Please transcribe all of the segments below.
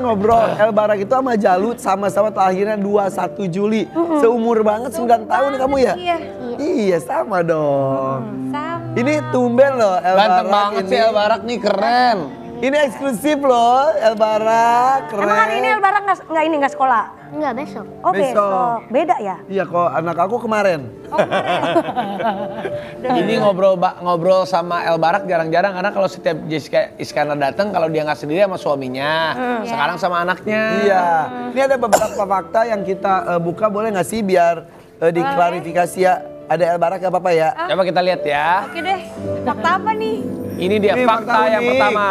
ngobrol, El Barak itu sama Jalut sama-sama lahirnya 21 Juli. Seumur banget 9 tahun kamu ya? Iya sama dong. Sama. Ini tumben loh El Ganteng Barak banget ini. sih El Barak nih, keren. Ini eksklusif loh El Barak, keren. Emang hari ini El Barak nggak sekolah? Enggak, besok. Oh besok. Beda ya? Iya kok anak aku kemarin. Ini ngobrol sama El Barak jarang-jarang karena kalau setiap Jessica Iskandar datang kalau dia nggak sendiri sama suaminya, sekarang sama anaknya. Iya. Ini ada beberapa fakta yang kita buka, boleh nggak sih biar diklarifikasi ya. Ada El Barak gak apa-apa ya? Coba kita lihat ya. Oke deh, fakta apa nih? Ini dia Ini fakta fakta yang unik. pertama.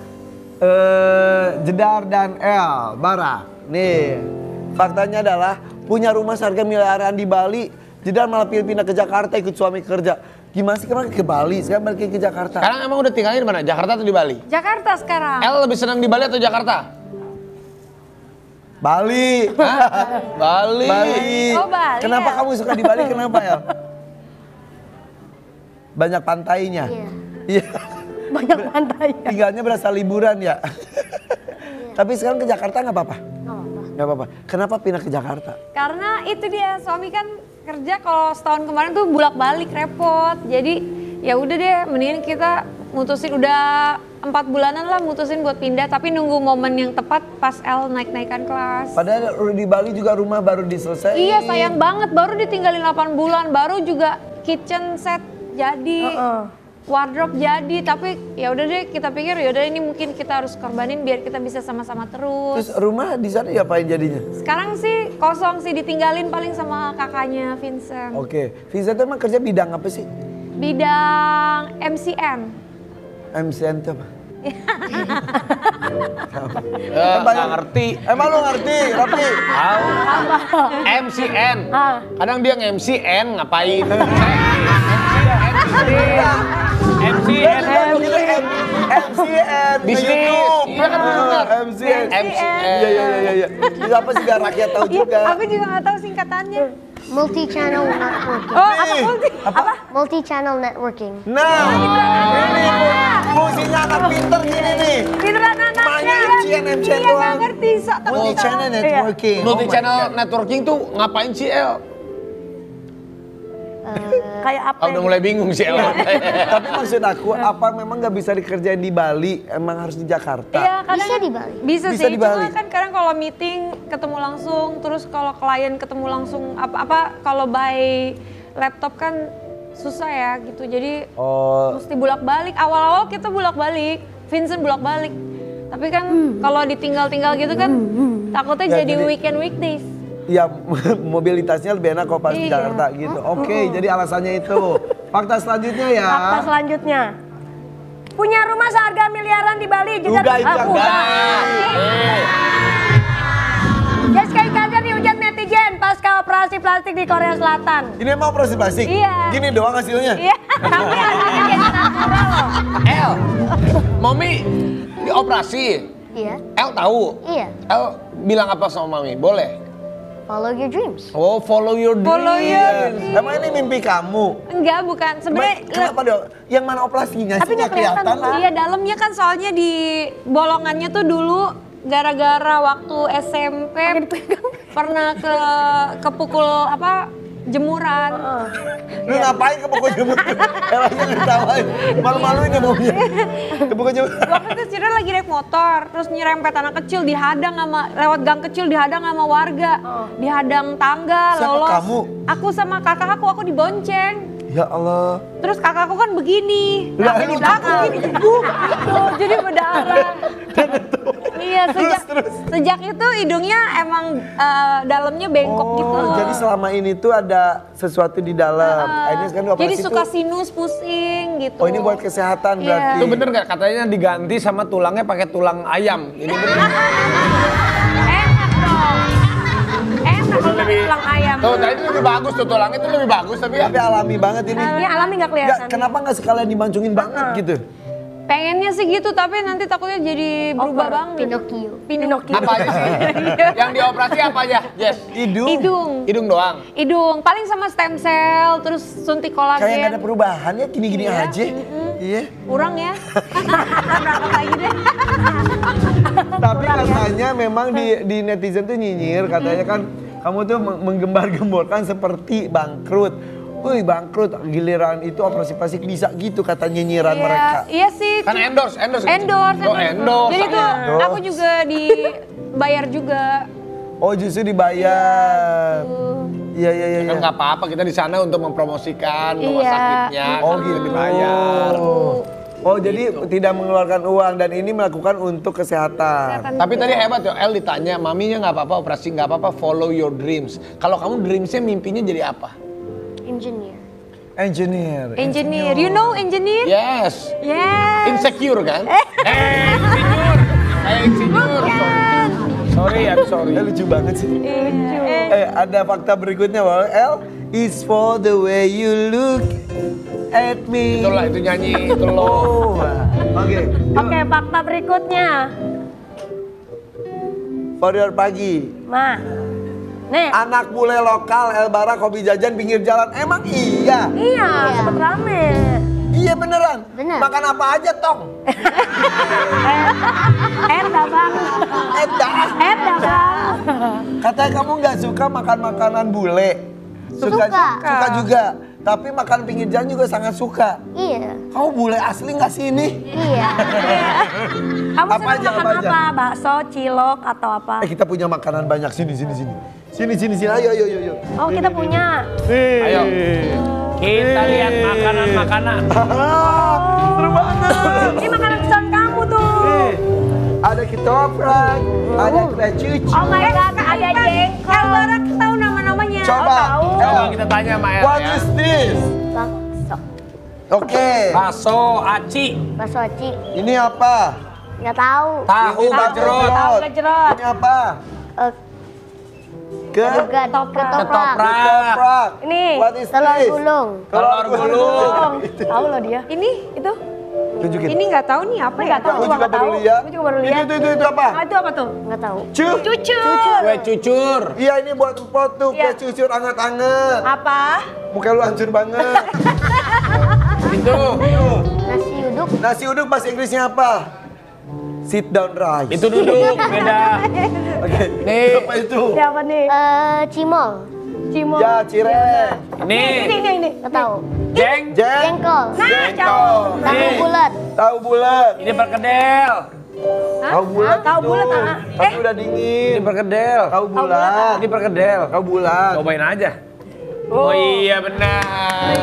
Jedar dan El Barak. Nih, faktanya adalah punya rumah seharga miliaran di Bali. Jedar malah pindah ke Jakarta ikut suami kerja. Gimana sih kemarin ke Bali, sekarang balik ke Jakarta? Sekarang emang udah tinggalnya di mana? Jakarta atau di Bali? Jakarta sekarang. El lebih senang di Bali atau Jakarta? Bali. Bali. Bali. Oh, Bali, Kenapa El? kamu suka di Bali? Kenapa El? Banyak pantainya. Iya. Iya. Banyak pantai. Tinggalnya berasa liburan ya. Tapi sekarang ke Jakarta nggak apa-apa? Enggak apa-apa. Nggak apa-apa. Kenapa pindah ke Jakarta? Karena itu dia, suami kan kerja kalau setahun kemarin tuh bolak-balik repot. Jadi ya udah deh, mendingan kita mutusin udah 4 bulanan lah mutusin buat pindah. Tapi nunggu momen yang tepat pas El naik-naikan kelas. Padahal di Bali juga rumah baru diselesaikan. Iya sayang banget, baru ditinggalin 8 bulan, baru juga kitchen set jadi. Wardrobe jadi, tapi ya udah deh kita pikir ya udah ini mungkin kita harus korbanin biar kita bisa sama-sama terus. Terus rumah di sana diapain jadinya? Sekarang sih kosong sih, ditinggalin paling sama kakaknya Vincent. Oke, Vincent emang kerja bidang apa sih? Bidang MCN. MCN itu apa? Nggak ngerti. Emang lu ngerti, Rapi? Tahu. MCN. Kadang dia nge-MCN ngapain? MCN. MCN. Bisnis. Iya kan bener. MCN. MCN. Iya. Itu apa sih biar rakyat tahu juga? Aku juga gak tahu singkatannya. Multi-channel networking. Oh, apa multi? Apa? Multi-channel networking. Nah, ini fungsinya anak pinter gini nih. Pinteran anaknya. Mainnya MCN Iya gak doang. ngerti, sok tapi Multi channel networking. Multi channel networking tuh ngapain sih El? Kayak apa? Ah, udah mulai bingung sih El. Tapi maksud aku, apa memang nggak bisa dikerjain di Bali? Emang harus di Jakarta? Iya, kadang Bisa di Bali. Bisa Bisa sih, di Bali. cuma kan kadang kalau meeting ketemu langsung, terus kalau klien ketemu langsung, apa kalau by laptop kan susah ya gitu. Jadi Oh, mesti bolak-balik. Awal-awal kita bolak-balik, Vincent bolak-balik. Tapi kan kalau ditinggal-tinggal gitu kan takutnya Ya, jadi jadi- weekend weekdays. ya mobilitasnya lebih enak kalau pas di Iya. Jakarta gitu. Oke, jadi alasannya itu. Fakta selanjutnya ya. Fakta selanjutnya. Punya rumah seharga miliaran di Bali. Jedar. Udah itu yang Jessica Iskandar dihujat netizen pasca operasi plastik di Korea Selatan. Ini emang operasi plastik? Iya. Gini doang hasilnya? Iya, tapi anaknya jadi natural loh. El, Mami dioperasi. Iya. El tahu. Iya. El bilang apa sama Mami? Boleh? Follow your dreams. Oh, follow your dreams. Follow your Emang ini mimpi kamu? Enggak, bukan. Sebenarnya Kenapa dong? Yang mana operasinya Tapi sih nggak nggak kelihatan, kelihatan? Pak. iya dalamnya kan soalnya di bolongannya tuh dulu gara-gara waktu SMP pernah kepukul apa jemuran. Lu ngapain ke pokok jemur? Elahnya ngetawain. Malu-maluin ya maunya. Ke pokok jemur. Waktu itu Cira lagi naik motor, terus nyerempet anak kecil dihadang sama lewat gang kecil dihadang sama warga, dihadang tangga, Siapa lolos. kamu? Aku sama kakak aku dibonceng. Ya Allah. Terus kakakku kan begini, Lah, sampai di lu belakang takut. gini, jadi berdarah. Iya sejak itu hidungnya emang dalamnya bengkok gitu. Jadi selama ini tuh ada sesuatu di dalam. Ini sekarang Jadi operasi suka tuh. sinus pusing gitu. Oh ini buat kesehatan Iya. berarti. Itu bener nggak? Katanya diganti sama tulangnya pakai tulang ayam. Ini bener. Enak dong. Enak kalau pakai tulang ayam. Tuh, tadi itu lebih bagus tuh tulangnya itu lebih bagus tapi ya. Tapi alami banget ini. Ini alami nggak Nggak, kelihatan. kenapa nggak sekalian dimancungin banget gitu? Pengennya sih gitu tapi nanti takutnya jadi berubah banget. Pinocchio. Apa aja sih? Yang dioperasi apa aja, Jess? Hidung. Hidung doang. Hidung, paling sama stem cell, terus suntik Kayak nggak ada kolagen. perubahan ya, gini-gini Iya, aja. Iya. Kurang ya. Kita berangkat lagi deh. Tapi kurang ya. katanya memang di netizen tuh nyinyir, katanya kan kamu tuh menggembar-gemborkan seperti bangkrut. Wih bangkrut, giliran itu operasi plastik bisa gitu kata nyinyiran mereka. Iya sih. Kan endorse. Endorse. Oh, endorse. Jadi tuh Endorse. aku juga dibayar juga. Oh justru dibayar. Iya. Kan nggak apa-apa, kita di sana untuk mempromosikan rumah Iya. sakitnya. Oh kan gitu. dibayar. Oh jadi tidak mengeluarkan uang dan ini melakukan untuk kesehatan. Tapi tadi hebat ya, El ditanya, maminya nggak apa-apa operasi, nggak apa-apa, follow your dreams. Kalau kamu dreamsnya mimpinya jadi apa? Engineer. Engineer. You know engineer? Yes. Yes. Insecure kan? Insinyur. Kayak insinyur. Sorry, I'm sorry. Lucu banget sih. Lucu. Ada fakta berikutnya bahwa L is for the way you look at me. Itulah itu nyanyi itu loh. Oh, oke. Oke, fakta berikutnya. For your pagi. Nah. Nih. Anak bule lokal El Barak hobi jajan pinggir jalan. Emang iya? Iya, sempet rame. Iya beneran? Bener. Makan apa aja tong? Dah bang. Dah bang. Katanya kamu nggak suka makan makanan bule. Suka. Suka juga. Tapi makan pinggir jalan juga sangat suka. Iya. Kamu bule asli nggak sih ini? Iya. Kamu Apa senang aja, makan apa aja? apa? Bakso, cilok, atau apa? Kita punya makanan banyak. Sini. Sini. Ayo. Oh, kita punya. Ayo. Kita lihat makanan-makanan. Seru banget. Ini makanan kesukaan kamu tuh. Ada ketoprak, ada kue cucu. Oh my god, ada jengkol. El Barak tahu nama-namanya. Coba. Coba kita tanya sama El What ya. is this? Bakso. Oke. Bakso aci. Bakso aci. Ini apa? Nggak tahu. Tahu Ini gejrot. Tahu gejrot. Ini apa? Eh, ketoprak. Ketoprak. Ini, What is Telur this? gulung. Telur gulung. Tahu loh dia. Ini itu. Tunjukin. Ini nggak tahu nih apa ya? Aku juga baru lihat. Aku juga baru lihat. Itu apa? Ah, itu apa tuh? Nggak tahu. Cucu. Kue cucur. Iya ini buat empot tuh, Iya. kue cucur anget-anget. Apa? Muka lu hancur banget. Itu. Nasi uduk. Nasi uduk bahasa Inggrisnya apa? Sit down rice. Itu duduk beda. Oke. Nih. Apa itu? Siapa nih? Cimol. Cimol. Ya, cireng. Ini. Nggak tahu. Jeng. Jengkol. Jengkol. Tahu Nih. bulat. Tahu bulat. Ini perkedel. Tahu bulat. Tahu itu. bulat, Tapi udah dingin. Ini perkedel. Tahu bulat. Ini perkedel. Tahu bulat. Cobain aja. Oh iya benar.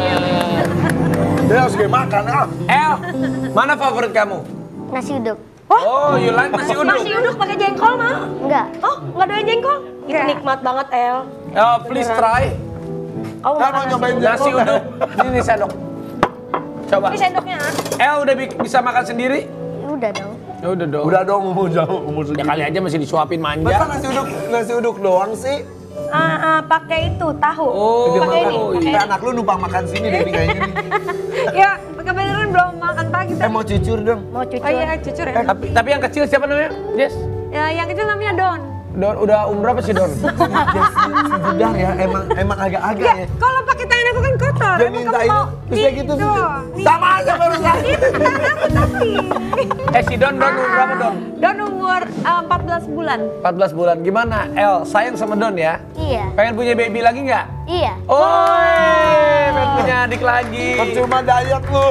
Dia harus gue makan ah. El, mana favorit kamu? Nasi uduk. Oh, you like nasi uduk? Nasi uduk pakai jengkol mah? Enggak. Oh, nggak doyan jengkol? Itu Nggak. nikmat banget, El. Oh, please try. Kamu Kan makan mau nyobain Nasi jengkol. uduk. Ini sendok. Coba. Ini sendoknya. El udah bisa makan sendiri? Ya udah dong. Ya udah dong. Udah dong umur jauh umur Ya segitu. kali aja masih disuapin Masa manja. nasi uduk doang sih? Pakai itu tahu. Oh, Dia Pakai makan. ini. Kayak anak lu numpang makan sini deh nih kayaknya nih. Ya, kebenaran belum makan pagi tadi. Mau cucur dong. Mau cucu. Oh iya, cucur ya. Tapi yang kecil siapa namanya? Jess? Ya, yang kecil namanya Don. Don, udah umur berapa sih Don? Sudah ya, emang agak-agak ya. Kalau pakai tangan aku kan kotor. Dia Emang minta kamu ini, mau? terus dia gitu. Nih, nih. Sama aja barusan. Itu tangan aku tadi. Si Don umur berapa Don? Don umur 14 bulan. 14 bulan. Gimana? El, sayang sama Don ya? Iya. Pengen punya baby lagi nggak? Iya. Oh, pengen punya adik lagi. Percuma diet lu.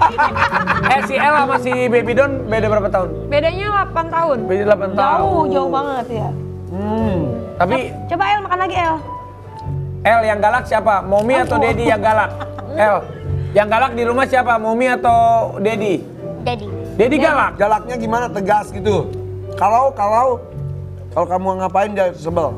Si El sama si baby Don beda berapa tahun? Bedanya 8 tahun. Beda 8 tahun. Jauh banget ya. Tapi Coba El makan lagi, El. El yang galak siapa? Momi atau Dedi yang galak? El, yang galak di rumah siapa? Momi atau Dedi? Daddy. Dedi galak. Galaknya gimana? Tegas gitu. Kalau kamu ngapain dia sebel.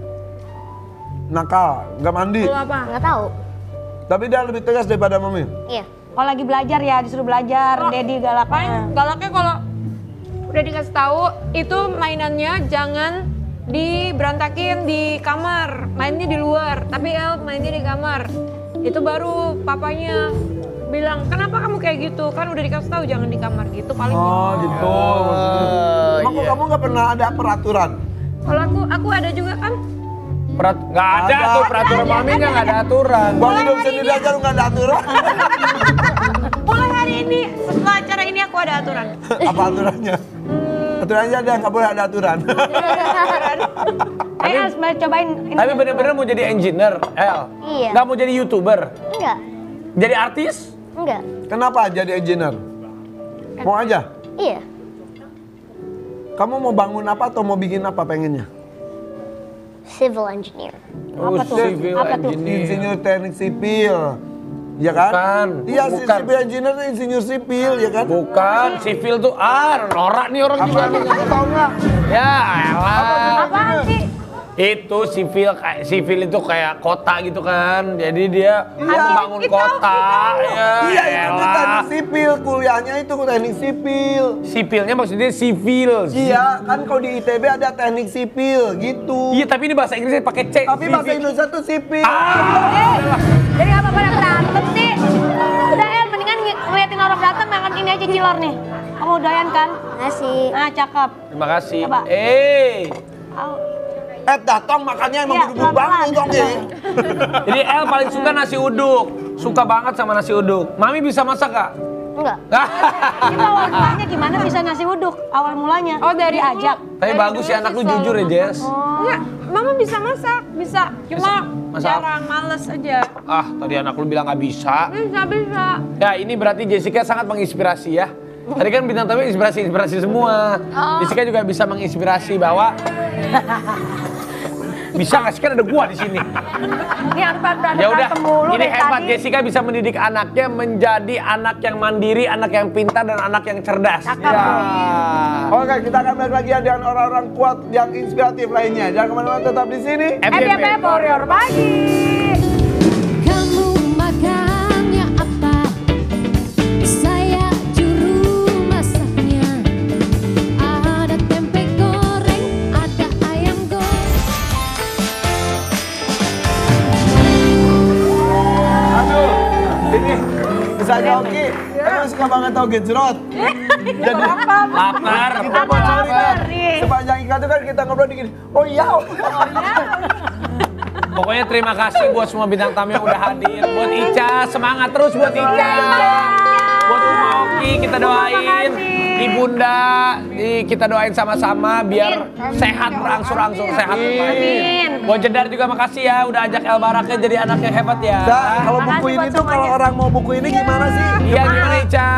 Nakal, nggak mandi. Kalau apa? Nggak tahu. Tapi dia lebih tegas daripada mami. Iya. Kalau lagi belajar ya disuruh belajar, Oh, Dedi galaknya. Paling galaknya kalau udah dikasih tahu itu mainannya jangan diberantakin di kamar, mainnya di luar. Tapi El mainnya di kamar. Itu baru papanya bilang, kenapa kamu kayak gitu? Kan udah dikasih tahu jangan di kamar gitu paling. Oh gitu. Emang kok kamu nggak pernah ada peraturan? Kalau aku ada juga kan. Nggak ada Ada. tuh peraturan maminya, nggak ada aturan. Gua hidup sendiri aja lu nggak ada aturan. Mulai hari ini setelah acara ini aku ada aturan. Apa aturannya? Aturan aja ada, nggak boleh ada aturan. Ayo cobain ini. Tapi bener-bener mau jadi engineer, El? Iya. Nggak mau jadi YouTuber? Enggak. Jadi artis? Enggak. Kenapa jadi engineer? Mau aja? Iya. Kamu mau bangun apa atau mau bikin apa pengennya? Civil engineer. Apa tuh? Civil Apa tuh? engineer. Insinyur teknik sipil. Ya kan? Bukan, Iya, bukan. civil engineer itu insinyur sipil, ya kan? Bukan, sipil tuh norak nih orang juga. Kamu tahu nggak? Ya elah. Apaan sih? Itu sipil itu kayak kota gitu kan. Jadi dia membangun kota. Ya Iya, itu elah. teknik sipil, kuliahnya itu teknik sipil. Sipilnya maksudnya sivil. Iya, kan kalau di ITB ada teknik sipil, gitu. Iya, tapi ini bahasa Inggrisnya pakai C. Tapi bahasa Sipil. Indonesia tuh sipil. Jadi apa pada berantem sih? Udah El, mendingan ngeliatin orang berantem makan ini aja cilor nih. Kamu doyan kan? Nasi. Nah, cakep. Terima kasih. Coba. Au. Datang makannya emang Iya, buru-buru banget pelan-pelan. dong ya. Jadi El paling suka nasi uduk. Suka banget sama nasi uduk. Mami bisa masak Kak? Enggak. Itu awal mulanya gimana bisa nasi uduk? Awal mulanya. Oh, dari diajak. Tapi bagus sih anak lu jujur ya, Jess. Enggak, mama bisa masak, bisa. Cuma Masak. jarang, males aja. Ah, tadi anak lu bilang nggak bisa. Bisa. Ya, ini berarti Jessica sangat menginspirasi ya. Tadi kan bintang tamu inspirasi semua. Jessica juga bisa menginspirasi bahwa bisa nggak sih, kan ada gua di sini. Ini harus berantem Ya udah, mulu ini dari hebat tadi. Jessica bisa mendidik anaknya menjadi anak yang mandiri, anak yang pintar dan anak yang cerdas. Cakep. Ya. Oke, kita akan balik lagi dengan orang-orang kuat yang inspiratif lainnya. Jangan kemana-mana, tetap di sini. FYP for your pagi. Kamu makannya apa? Saya juru masaknya. Ada tempe goreng, ada ayam goreng. Aduh, ini bisa joki. Emang suka banget tau gejrot. Jadi Lapar. kita mau cari kan. Sepanjang ikan itu kan kita ngobrol dikit. Oh iya. Pokoknya terima kasih buat semua bintang tamu yang udah hadir. Buat Ica, semangat terus buat Ica. Buat Umoki, kita doain. Di Bunda, kita doain sama-sama biar sehat berangsur-angsur, sehat. Amin. Buat Jedar juga makasih ya, udah ajak El Baraknya jadi anak yang hebat ya. Nah, kalau buku Makasih ini buat tuh kalau semuanya. orang mau buku ini gimana sih? Iya gimana Ica?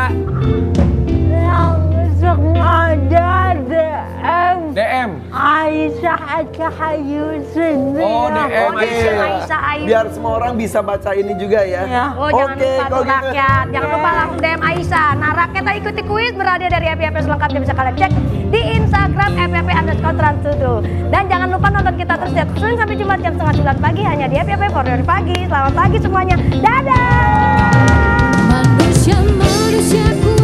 Sengaja DM. Aisyah Yusuf. Oh DM Aisyah. Aisyah. Biar semua orang bisa baca ini juga ya. Oh, jangan Oke, lupa kalau tuh gitu. rakyat. Jangan lupa langsung DM Aisyah. Nah, rakyat yang ikuti kuis berada dari FYP selengkapnya bisa kalian cek di Instagram FYP_Trans7. Dan jangan lupa nonton kita terus setiap Senin sampai Jumat jam 8:30 pagi hanya di FYP for your pagi. Selamat pagi semuanya. Dadah. Manusia